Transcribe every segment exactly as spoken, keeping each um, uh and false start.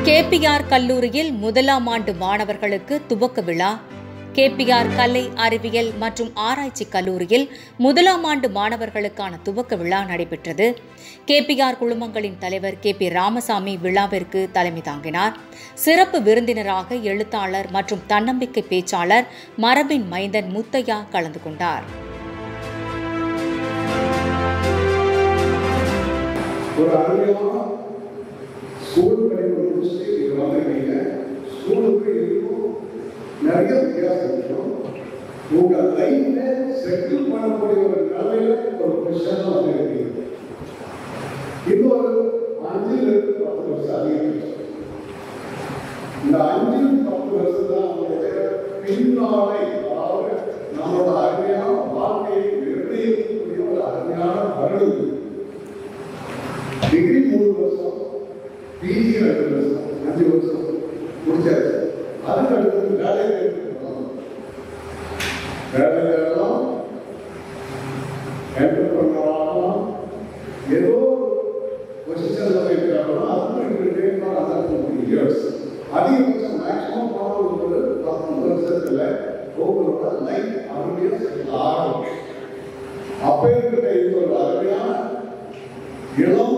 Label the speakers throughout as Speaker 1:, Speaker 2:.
Speaker 1: KPR கல்லூரியில் முதலாம் ஆண்டு மாணவர்களுக்கு துவக்க விழா. கேபிஆர் கலை அறிவியல் மற்றும் ஆராய்ச்சி கல்லூரியில் முதலாம் ஆண்டு மாணவர்களுக்கான துவக்க விழா நடைபெற்றது. கேபிஆர் குழுமங்களின் தலைவர் கே பி ராமசாமி விழாவிற்கு தலைமை தாங்கினார். சிறப்பு விருந்தினராக எழுத்தாளர் மற்றும் தன்னம்பிக்கை பேச்சாளர் மரபின் மைந்தன் முத்தையா கலந்து கொண்டார்.
Speaker 2: நிறைய வித்தியாசம் இருக்கும். உங்க லைஃப்ல செட்டில் பண்ணக்கூடிய ஒரு நிலையில ஒரு பிரச்சனை இருக்கு. இன்னொரு அஞ்சுல இருந்து பத்து வருஷம் அதிகம். இந்த அஞ்சு பத்து வருஷம் தான் நம்மளுடைய பின்னாலை, அதாவது நம்மளோட அருமையான வாழ்க்கையை நிர்ணயிக்கக்கூடிய ஒரு அருமையான வருடம். டிகிரி மூணு வருஷம், பிஜி ரெண்டு வருஷம், அஞ்சு வருஷம் முடிச்சாச்சு. அதுக்கு அடுத்தது வேலை வேலை தேடலாம், என்டர்பிரனராகலாம், ஏதோ பொசிஷன்ல இருக்கிறாங்களோ அதுக்கு இயர்ஸ் அதிகபட்சம் மேக்சிமம் போனது பத்து வருஷத்துல உங்களோட லைஃப் அருமையா செட்டில் ஆகும். அப்ப இருக்கிற இது ஒரு அருமையான இளம்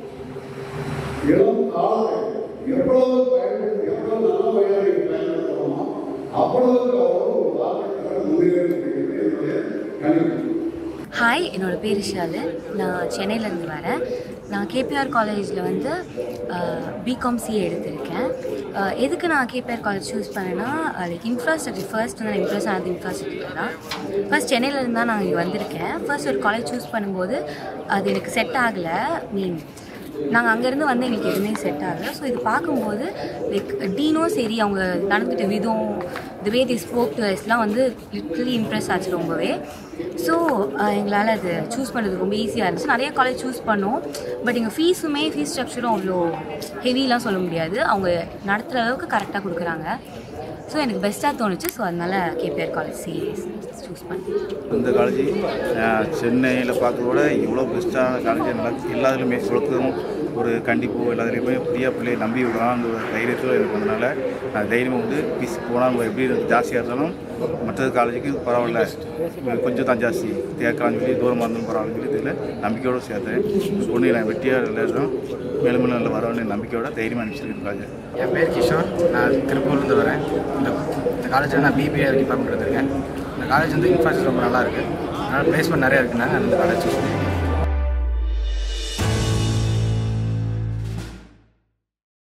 Speaker 2: இளம் காலத்தை எவ்வளவு பயன்படுத்தி எவ்வளவு நல்ல வகையாக பயன்படுத்தணுமோ அவ்வளவுக்கு அவ்வளவு ஒரு வாழ்க்கைக்காக முன்னேற என்னுடைய கணிப்பு.
Speaker 3: ஹாய், என்னோட பேர் ஷாலு. நான் சென்னையிலேருந்து வரேன். நான் கேபிஆர் காலேஜில் வந்து பிகாம் சிஏ எடுத்திருக்கேன். எதுக்கு நான் கேபிஆர் காலேஜ் சூஸ் பண்ணேன்னா, லைக் இன்ஃப்ராஸ்ட்ரக்சர் ஃபர்ஸ்ட் நான் இம்ப்ரெஸ் ஆனது இன்ஃப்ராஸ்ட்ரக்சர் தான். ஃபர்ஸ்ட் சென்னையிலேருந்து தான் நான் இங்கே வந்திருக்கேன். ஃபர்ஸ்ட் ஒரு காலேஜ் சூஸ் பண்ணும்போது அது எனக்கு செட் ஆகலை. மீன் நாங்கள் அங்கேருந்து வந்து எங்களுக்கு எதுவுமே செட் ஆகலை. ஸோ இது பார்க்கும்போது லைக் டீனும் சரி, அவங்க நடந்துட்ட விதம், தி வே தி ஸ்போக் டு அஸ்லாம் வந்து லிட்ரலி இம்ப்ரெஸ் ஆச்சு ரொம்பவே. ஸோ எங்களால் அது சூஸ் பண்ணுறது ரொம்ப ஈஸியாக இருந்துச்சு. நிறைய காலேஜ் சூஸ் பண்ணோம், பட் எங்கள் ஃபீஸுமே ஃபீஸ் ஸ்ட்ரக்சரும் அவ்வளோ ஹெவிலாம் சொல்ல முடியாது. அவங்க நடத்துகிற அளவுக்கு கரெக்டாக கொடுக்குறாங்க. ஸோ எனக்கு பெஸ்ட்டாக தோணுச்சு. ஸோ அதனால் கேபிஆர் காலேஜ் சிஎஸ் சூஸ் பண்ணேன்.
Speaker 4: இந்த காலேஜ் சென்னையில் பார்க்கறதோட இவ்வளோ பெஸ்ட்டான காலேஜ் நல்லா எல்லாத்துலேயுமே சொல்லுறதும் ஒரு கண்டிப்பு எல்லாத்துலேயுமே ஃப்ரீயாக பிள்ளையை நம்பி விடலாம்னு ஒரு தைரியத்தில் எனக்கு வந்ததுனால நான் தைரியமாக வந்து ஃபீஸ் போனால் நம்ம எப்படி ஜாஸ்தியாக இருந்தாலும் மற்ற காலேஜுக்கு பரவாயில்ல, கொஞ்சம் தான் ஜாஸ்தி தேர்க்கலாம்னு சொல்லி தூரமாக இருந்தாலும் பரவாயில்லன்னு சொல்லி இதில் நம்பிக்கையோடு சேர்த்தேன். பொண்ணு நான் வெட்டியாக எல்லாரும் மேலும் மேலும் நல்ல வரவேண்டிய நம்பிக்கையோட தைரியமாக அனுப்பிச்சிருக்கேன் காலேஜ்.
Speaker 5: என் பேர் கிஷோர். நான் திருப்பூர்லேருந்து வரேன். இந்த இந்த காலேஜில் நான் பிபிஏ டிபார்ட்மெண்ட் எடுத்திருக்கேன். இந்த காலேஜ் வந்து இன்ஃப்ராஸ்ட்ரக்சர் ரொம்ப நல்லா இருக்குது. அதனால் பிளேஸ்மெண்ட் நிறையா இருக்குனாங்க அந்த காலேஜ் சூஸ் பண்ணேன்.